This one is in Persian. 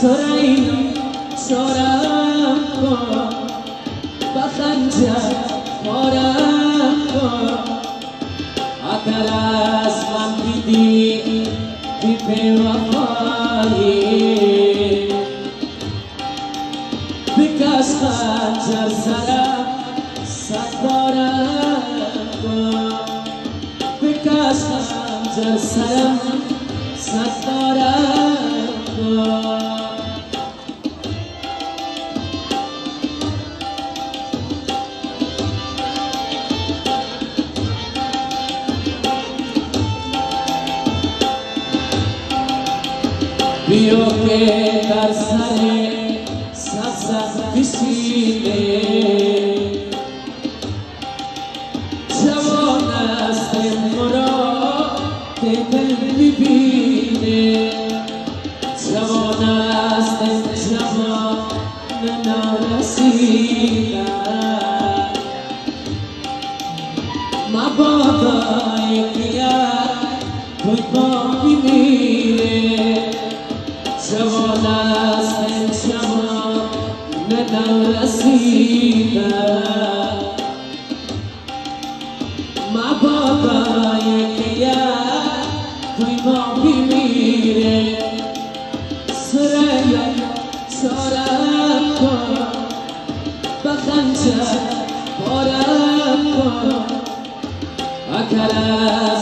سرعی چارم کن با خنجر پارم کن اگر از من دیدی بی وفایی بکش خنجر سرم ستارم کن بکش خنجر سرم ستارم کن بیا که در سر سبزت بشینه جوان است مراد دل ببینه جوان است جوان نرسیده مبادا یکیت توی با بمیره جوان است جوان نرسیده مبادا یکیت توی ما بمیره سریا چارم کن با خنجر پارم کن اگر